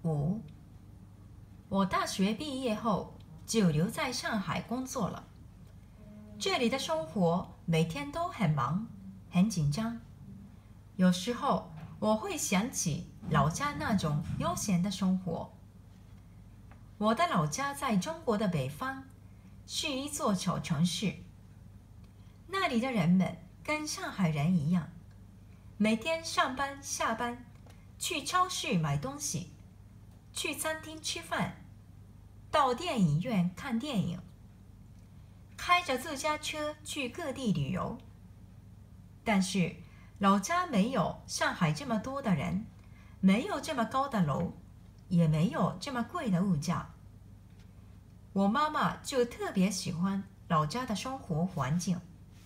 5. 我大学毕业后就留在上海工作了。这里的生活每天都很忙，很紧张。有时候我会想起老家那种悠闲的生活。我的老家在中国的北方，是一座小城市。那里的人们跟上海人一样，每天上班下班，去超市买东西，去餐厅吃饭，到电影院看电影，开着自家车去各地旅游。但是老家没有上海这么多的人，没有这么高的楼，也没有这么贵的物价。我妈妈就特别喜欢老家的生活环境。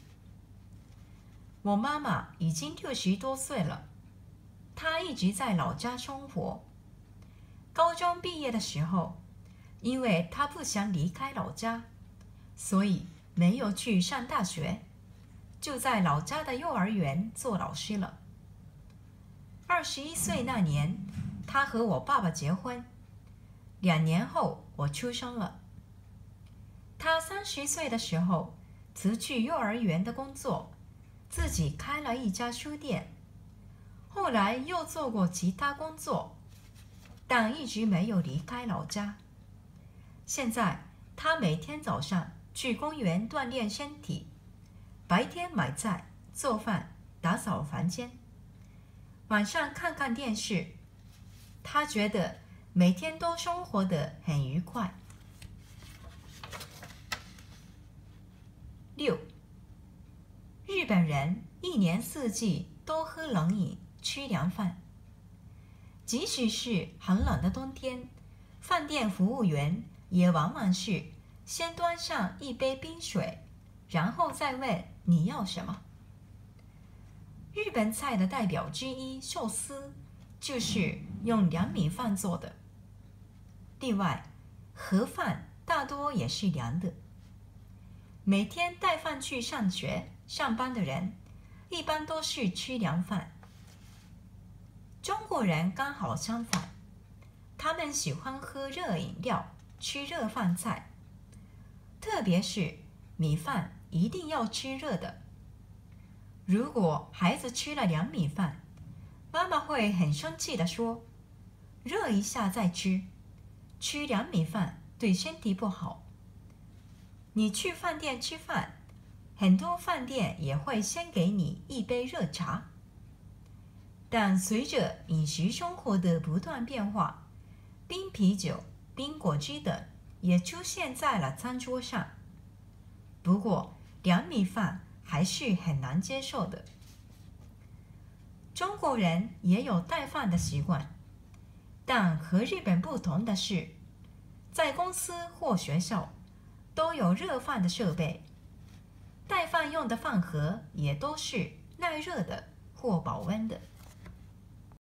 我妈妈已经60多岁了，她一直在老家生活。高中毕业的时候，因为她不想离开老家，所以没有去上大学，就在老家的幼儿园做老师了。21岁那年，她和我爸爸结婚，2年后我出生了。她30岁的时候辞去幼儿园的工作，自己开了一家书店，后来又做过其他工作，但一直没有离开老家。现在她每天早上去公园锻炼身体，白天买菜做饭打扫房间，晚上看看电视。她觉得每天都生活得很愉快。6. 日本人一年四季都喝冷饮吃凉饭，即使是很冷的冬天，饭店服务员也往往是先端上一杯冰水，然后再问你要什么。日本菜的代表之一寿司就是用凉米饭做的，另外盒饭大多也是凉的。每天带饭去上学上班的人一般都是吃凉饭。中国人刚好相反，他们喜欢喝热饮料，吃热饭菜，特别是米饭一定要吃热的。如果孩子吃了凉米饭，妈妈会很生气地说，热一下再吃，吃凉米饭对身体不好。你去饭店吃饭，很多饭店也会先给你一杯热茶。但随着饮食生活的不断变化，冰啤酒、冰果汁等也出现在了餐桌上。不过凉米饭还是很难接受的。中国人也有带饭的习惯，但和日本不同的是，在公司或学校都有热饭的设备，带饭用的饭盒也都是耐热的或保温的。